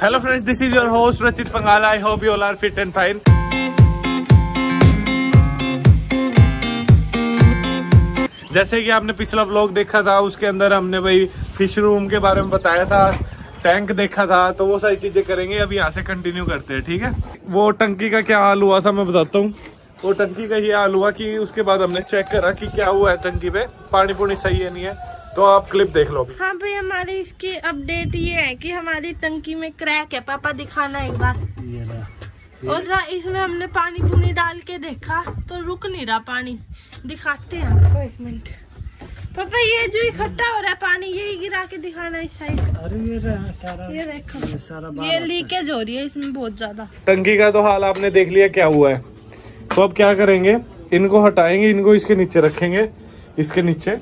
Hello friends, this is your host Rachit Pangala. I hope you all are fit and fine. जैसे कि आपने पिछला vlog देखा था, उसके अंदर हमने भाई फिश रूम के बारे में बताया था, टैंक देखा था, तो वो सारी चीजें करेंगे। अब यहाँ से कंटिन्यू करते हैं, ठीक है। वो टंकी का क्या हाल हुआ था मैं बताता हूँ। वो टंकी का ये हाल हुआ कि उसके बाद हमने चेक करा कि क्या हुआ है टंकी पे, पानी पुनी सही है नहीं है, तो आप क्लिप देख लो। हाँ भाई, हमारी इसकी अपडेट ये है कि हमारी टंकी में क्रैक है। पापा दिखाना एक बार। और इसमें हमने पानी पूनी डाल के देखा तो रुक नहीं रहा पानी। दिखाते हैं आपको, एक मिनट। पापा ये जो इकट्ठा हो रहा है पानी, यही गिरा के दिखाना इस साइड। अरे ये देखो, ये लीकेज हो रही है इसमें बहुत ज्यादा। टंकी का तो हाल आपने देख लिया क्या हुआ है। तो अब क्या करेंगे, इनको हटाएंगे, इनको इसके नीचे रखेंगे, इसके नीचे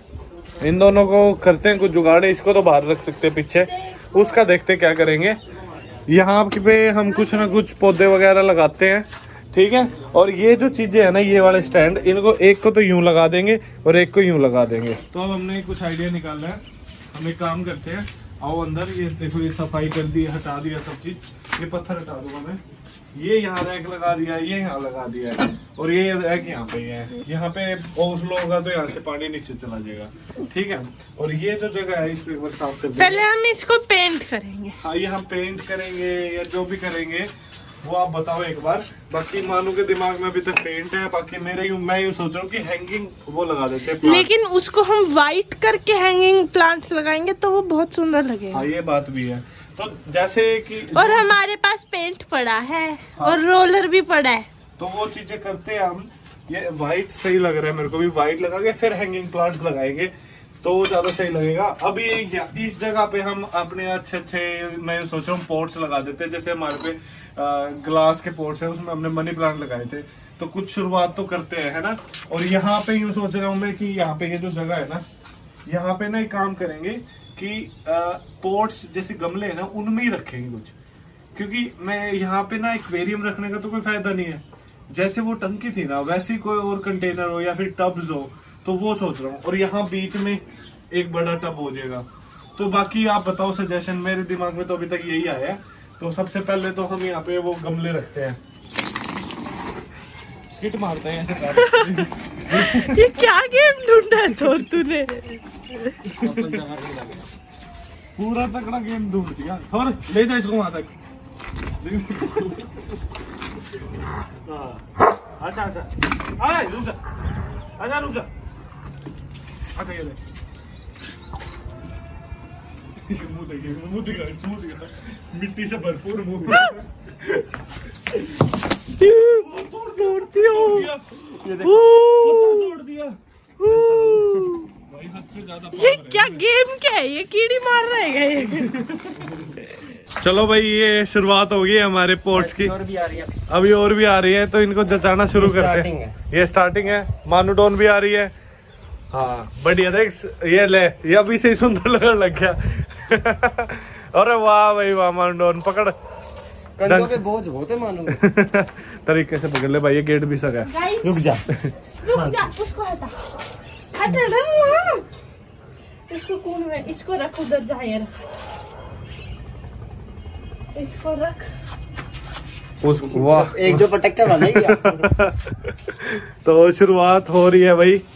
इन दोनों को करते हैं कुछ जुगाड़। इसको तो बाहर रख सकते हैं पीछे, उसका देखते क्या करेंगे। यहाँ पे हम कुछ ना कुछ पौधे वगैरह लगाते हैं, ठीक है। और ये जो चीजें है ना, ये वाले स्टैंड, इनको एक को तो यूं लगा देंगे और एक को यूं लगा देंगे। तो अब हमने कुछ आइडिया निकालना है। हम एक काम करते हैं, आओ अंदर। ये देखो, ये सफाई कर दी, हटा दिया सब चीज। ये पत्थर हटा दूंगा मैं। ये यहाँ रैक लगा दिया, ये यहाँ लगा दिया है, और ये रैक यहाँ पे है। यहाँ पे ओवरफ्लो होगा तो यहाँ से पानी नीचे चला जाएगा, ठीक है। और ये जो जगह है इसको एक बार साफ कर देंगे। पहले हम इसको पेंट करेंगे। हाँ, ये हम पेंट करेंगे या जो भी करेंगे वो आप बताओ एक बार। बाकी मानू के दिमाग में अभी तक पेंट है, बाकी मैं यूँ सोच रहा हूँ कि हैंगिंग वो लगा देते हैं, लेकिन उसको हम व्हाइट करके हैंगिंग प्लांट्स लगाएंगे तो वो बहुत सुंदर लगेगा। हाँ, ये बात भी है। तो जैसे कि और हमारे पास पेंट पड़ा है, हाँ, और रोलर भी पड़ा है, तो वो चीजें करते हैं हम। ये व्हाइट सही लग रहा है मेरे को भी, व्हाइट लगा के फिर हैंगिंग प्लांट्स लगाएंगे तो ज्यादा सही लगेगा। अभी इस जगह पे हम अपने अच्छे मैं सोच रहा हूँ पॉट्स लगा देते हैं। जैसे हमारे पे ग्लास के पॉट्स है, उसमें हमने मनी प्लांट लगाए थे, तो कुछ शुरुआत तो करते हैं, है ना। और यहाँ पे यूँ सोच रहा हूँ मैं कि यहाँ पे ये जो जगह है ना, यहाँ पे ना एक काम करेंगे कि पॉट्स जैसे गमले है ना, उनमें ही रखेंगे कुछ। क्योंकि मैं यहाँ पे ना एक्वेरियम रखने का तो कोई फायदा नहीं है। जैसे वो टंकी थी ना, वैसे कोई और कंटेनर हो या फिर टब्स हो, तो वो सोच रहा हूँ। और यहाँ बीच में एक बड़ा टब हो जाएगा। तो बाकी आप बताओ सजेशन। मेरे दिमाग में तो अभी तक यही आया है। तो सबसे पहले तो हम यहाँ पे वो गमले रखते हैं, स्किट मारते हैं ऐसे। ये क्या गेम ढूंढा है तो तूने? पूरा तगड़ा गेम ढूंढ दिया। और ले जा इसको वहां तक। अच्छा रुक जा, आजा रुक जा। अच्छा ये देख, इसका मुंह दिखा, मिट्टी से भरपूर मुंह। तोड़ दिया। ये क्या गेम क्या है? ये कीड़ी मार रहा है ये? चलो भाई, ये शुरुआत हो गई हमारे पोर्ट्स की। और भी आ रही है अभी और भी आ रही है, तो इनको जचाना शुरू करते हैं। ये स्टार्टिंग है। मानूडोन भी आ रही है। हाँ बढ़िया, देख ये ले, ये अभी से ही सुंदर लगने लग गया। अरे वाह भाई वाह, मानूडोन पकड़। कंधों पे बोझ बहुत है मानू। तरीके से पकड़ ले भाई, ये गेट भी सका है। रुक जा, उसको हटा ना। इसको कौन में, इसको रख उधर जा, ये रख, इसको रख। वाह, एक दो पटक्का बना। तो शुरुआत हो रही है भाई।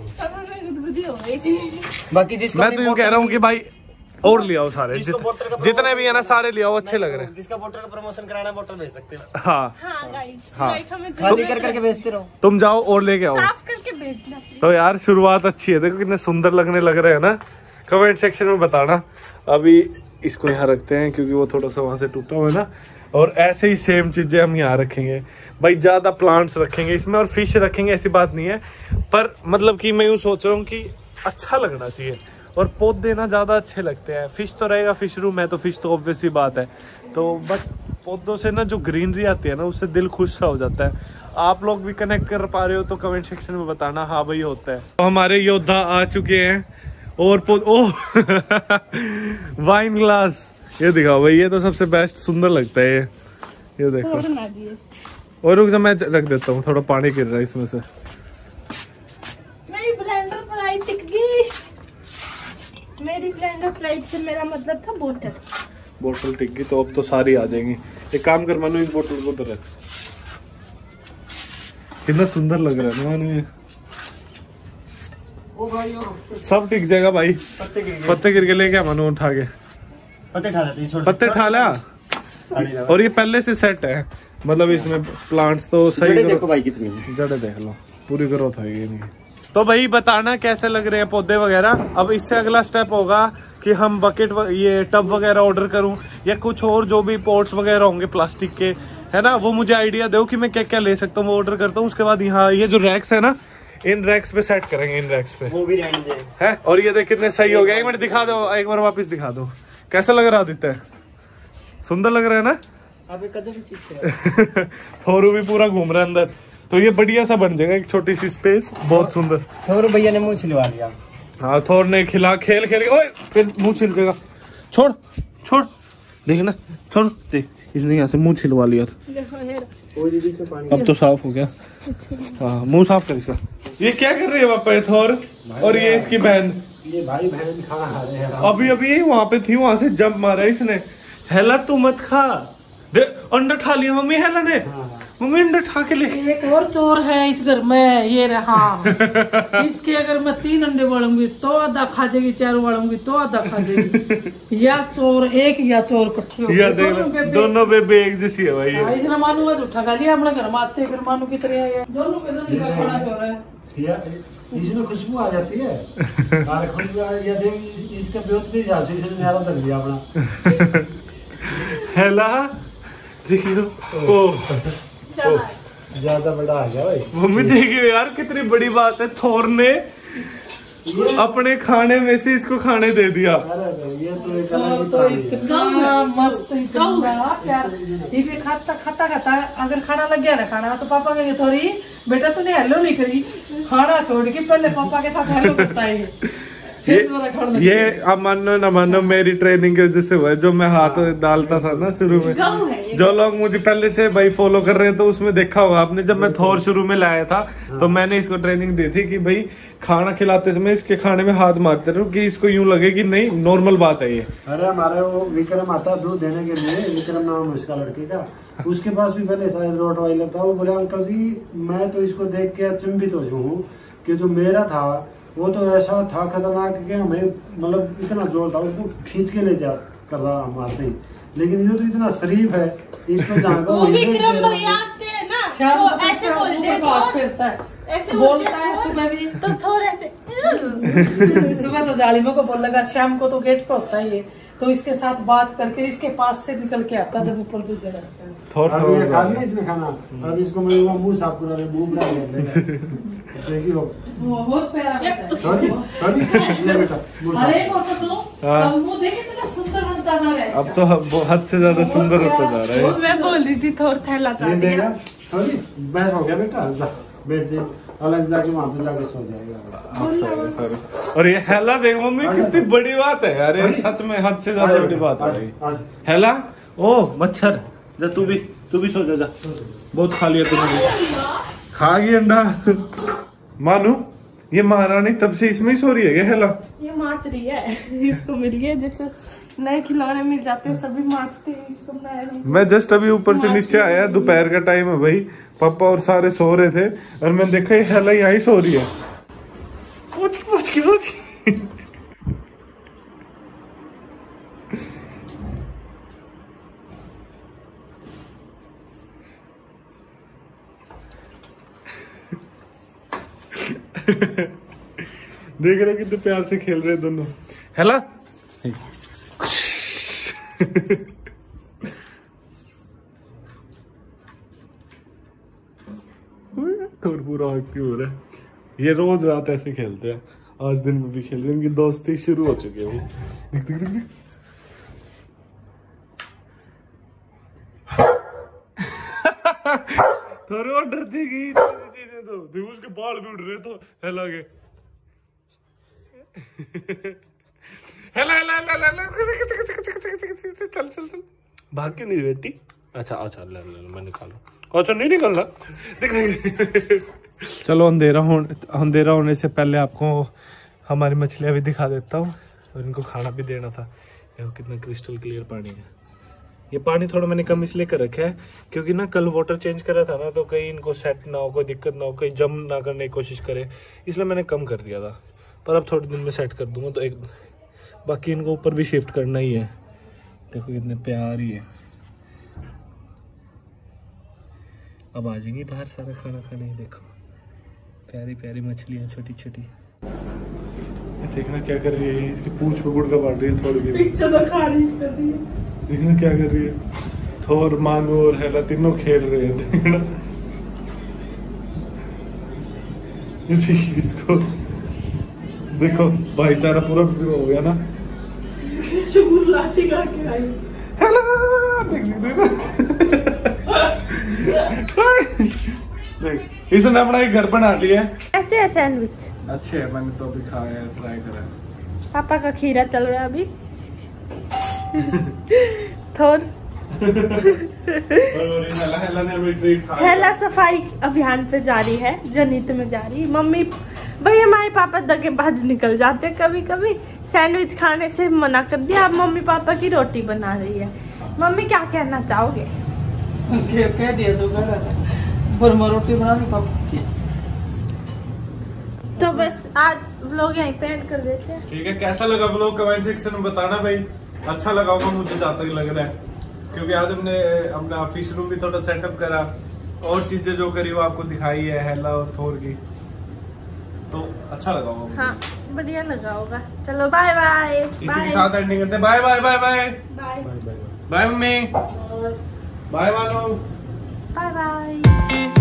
बाकी जिसको मैं तो यूँ कह रहा हूँ कि भाई और ले आओ सारे, जितने भी है ना, सारे ले आओ, अच्छे लग रहे हैं। जिसका बोतल का प्रमोशन कराना, बोतल भेज सकते हैं। हाँ खाली करके भेजते रहो। तुम जाओ और लेके आओ, साफ करके भेजना। तो यार शुरुआत अच्छी है। देखो कितने सुंदर लगने लग रहे हैं ना। कमेंट सेक्शन में बताना। अभी इसको यहाँ रखते हैं क्योंकि वो थोड़ा सा वहां से टूटा हुआ है ना। और ऐसे ही सेम चीजें हम यहाँ रखेंगे भाई। ज्यादा प्लांट्स रखेंगे इसमें और फिश रखेंगे, ऐसी बात नहीं है। पर मतलब कि मैं यूँ सोच रहा हूँ कि अच्छा लगना चाहिए। और पौधे ना ज्यादा अच्छे लगते हैं। फिश तो रहेगा, फिश रूम है तो फिश तो ऑब्वियस ही बात है। तो बट पौधों से ना जो ग्रीनरी आती है ना, उससे दिल खुश सा हो जाता है। आप लोग भी कनेक्ट कर पा रहे हो तो कमेंट सेक्शन में बताना। हाँ भाई होता है। तो हमारे योद्धा आ चुके हैं। और ओह वाइन ग्लास, ये दिखाओ भाई, ये तो सबसे बेस्ट सुंदर लगता है। ये देखो। और रुक जा, मैं रख देता हूँ, थोड़ा पानी गिर रहा है इसमें से। मेरी ब्लेंडर फ्राई टिक गई। मेरी ब्लेंडर फ्राई से मेरा मतलब था बोतल। बोतल टिक गई तो अब तो सारी आ जाएंगी। एक काम कर मानो, इस बोतल को तो रख। कितना सुंदर लग रहा है मानो ये। ओ भाई सब टिक जाएगा भाई। पत्ते गिर के ले क्या मानो उठा के पत्ते ठा लेते हैं, पत्ते ठा ला। और ये पहले से सेट है, मतलब इसमें प्लांट्स तो सही। देखो भाई कितनी जड़े देख लो, पूरी ग्रोथ है ये। तो भाई बताना कैसे लग रहे हैं पौधे वगैरह। अब इससे अगला स्टेप होगा कि हम बकेट ये टब वगैरह ऑर्डर करूं या कुछ और जो भी पॉट्स वगैरह होंगे प्लास्टिक के, है ना, वो मुझे आइडिया दो कि मैं क्या क्या ले सकता हूँ, वो ऑर्डर करता हूँ। उसके बाद यहाँ ये जो रैक्स है ना, इन रैक्स पे सेट करेंगे, इन रैक्स पे वो भी रहने है। और ये देख कितने सही हो गया। एक मिनट दिखा दो, एक बार वापस दिखा दो कैसा लग रहा आदित्य। सुंदर लग रहा है ना। थोरू भी पूरा घूम रहा है अंदर, तो ये बढ़िया सा बन जाएगा, एक छोटी सी स्पेस, बहुत सुंदर। थोर भैया ने मुंह छिलवा लिया। हाँ थोर ने खेल खेल के ओए फिर मुंह छिल जाएगा। छोड़ छोड़, देख ना, छोड़ देख, इसने यहाँ से मुंह छिलवा लिया था। अब तो साफ हो गया। हाँ मुंह साफ कर इसका। ये क्या कर रही है पापा ये थोर, और ये इसकी बहन, ये भाई बहन खाना खा रहे हैं। अभी अभी वहां पे थी, वहां से जंप मारा इसने। हेला तू मत खा, दे अंडा खा लिया मम्मी हेला ने। मम्मी अंडा खा के ले। एक और चोर है इस घर में, ये रहा। इसके अगर मैं 3 अंडे बढ़ूंगी तो आधा खा जाएगी, 4 बढ़ूंगी तो आधा खा जाएगी। या चोर एक या चोर इकट्ठी हो, दोनों बेबे एक जैसी है भाई। इसने मानू का झूठा खा लिया अपने घर में आते, फिर मानू की तरह दोनों के दोनों का खाना चोर है। इसमें खुशबू आ जाती है। खुशबू या देख इसका ब्योत भी जा, इसने मेरा लग लिया अपना। हेला देखियो, ओ ज्यादा बड़ा आ गया भाई। मम्मी देखियो यार कितनी बड़ी बात है, थोर ने अपने खाने में से इसको खाने दे दिया। अरे ये तो एक तो इतना मस्त, इतना प्यार। ये भी खाता खाता खाता अगर खाना लग गया ना खाना, तो पापा कहेंगे थोड़ी बेटा तूने हेलो नहीं करी, खाना छोड़ के पहले पापा के साथ हेलो करता है। ये अब मानो ना मानो मेरी ट्रेनिंग की वजह से हुआ है। जो मैं हाथ डालता था ना शुरू में, जो लोग मुझे पहले से भाई फॉलो कर रहे हैं तो उसमें देखा होगा आपने, जब मैं थोर शुरू में लाया था तो मैंने इसको ट्रेनिंग दी थी कि भाई खाना खिलाते समय इसके खाने में हाथ मारते रहो, कि इसको यूं लगे कि नहीं नॉर्मल बात है ये। अरे हमारे वो विक्रम आता दूध देने के लिए, विक्रम नाम उसका लड़के का, उसके पास भी पहले शायद रोटवाइलर था। वो बोले अंकल जी मैं तो इसको देख के अचंभित हो हूँ कि जो मेरा था वो तो ऐसा था खतरनाक कि हमें मतलब इतना जोर था, उसको खींच के ले जा कर रहा मारते ही। लेकिन ये तो इतना शरीफ है, इसको वो विक्रम भैया आते हैं ना, तो ऐसे बोलते हैं, ऐसे बोलता है सुबह भी, तो थोड़ा से सुबह तो जालिमों को बोल लगा, शाम को तो गेट पे होता ही है, तो इसके साथ बात करके इसके पास से निकल के आता जब ऊपर दूध देना है। ये खा लिया इसने खाना, अब इसको मैं मुंह साफ करा रहे, मुंह बना देखिए वो बहुत प्यारा बेटा। अरे मुंह देखे कितना सुंदर बनता जा रहा है। अब तो हद से ज्यादा सुंदर होता जा रहा है। मैं बोल रही थी थोड़ा थैला चाहती है। बस हो गया बेटा, बैठ जा, अलग जाके वहाँ पे जाके सो जाएगा। और ये हेला देख मम्मी कितनी बड़ी बात है यार, ये सच में हद से ज्यादा बड़ी बात है। हेला ओ मच्छर जा, तू भी सो जा, बहुत खा लिया तूने, खा गई अंडा। मानू ये महारानी तब से इसमें ही सो रही है क्या हेला? ये माच रही है, इसको मिल गया, जैसे नए खिलौने मिल जाते हैं सभी माचते हैं, इसको नया नहीं। मैं जस्ट अभी ऊपर से नीचे आया, दोपहर का टाइम है भाई, पापा और सारे सो रहे थे और मैंने देखा ये हेला यहाँ ही सो रही है। देख रहे कितने प्यार से खेल रहे दोनों। हेला थोड़ा पूरा एक्टिव हो रहा है। ये रोज रात ऐसे खेलते हैं, आज दिन में भी खेल रहे हैं, इनकी दोस्ती शुरू हो चुकी है। देख देख देख थोड़ी और डरती गई चीजें, तो देखो उसके बाल भी उड़ रहे तो हेला के। हेला हेला हेला चल चल चल, भाग के नहीं बेटी। अच्छा अच्छा ले मैं निकालू, अच्छा नहीं निकलना। देख चलो अंधेरा होने से पहले आपको हमारी मछलियां भी दिखा देता हूँ और इनको खाना भी देना था। देखो कितना क्रिस्टल क्लियर पानी है। ये पानी थोड़ा मैंने कम इसलिए कर रखा है क्योंकि ना कल वाटर चेंज करा था ना, तो कहीं इनको सेट ना हो, कोई दिक्कत ना हो, कहीं जम ना करने की कोशिश करे, इसलिए मैंने कम कर दिया था। पर अब थोड़े दिन में सेट कर दूंगा। तो एक बाकी इनको ऊपर भी शिफ्ट करना ही है। देखो कितने प्यारी है। अब आ जाएंगी बाहर सारा खाना खाने। देखो प्यारी प्यारी मछलियाँ छोटी छोटी। देखना क्या कर रही है, इसकी पूंछ पे गुड़का बांट रही है थोड़ी देर। पीछे तो खारिश कर रही है। देखना क्या कर रही है। थोर, मांगो और हेला तीनों खेल रहे हैं। देखना इसको देखो, भाईचारा पूरा हो गया ना। शुगर लाठी का के आई। हेला देख इसने अपना एक घर बना लिया। कैसे है सैंडविच? अच्छे है, मैंने तो अभी खाया है, ट्राई करा। पापा का खीरा चल रहा है अभी। थोर हेला सफाई अभियान पे जारी है, जनित में जारी। मम्मी भाई हमारे पापा दगेबाज निकल जाते हैं कभी कभी। सैंडविच खाने से मना कर दिया, अब मम्मी पापा की रोटी बना रही है। मम्मी क्या कहना चाहोगे? कह दिया तो बर्मा रोटी बना ली पापा की। तो बस आज व्लॉग यहीं पे एंड कर देते हैं। ठीक है, कैसा लगा व्लॉग कमेंट सेक्शन में बताना भाई। अच्छा लगा होगा, मुझे जहाँ तक लग रहा है, क्योंकि आज हमने अपना फिश रूम भी थोड़ा सेटअप करा और चीजें जो करी वो आपको दिखाई है हेला और थोर की, तो अच्छा लगा होगा। हाँ बढ़िया लगा होगा। चलो बाय बाय। इसी के साथ एंडिंग करते हैं। Bye bye bye bye bye bye mummy, bye Mano, bye bye.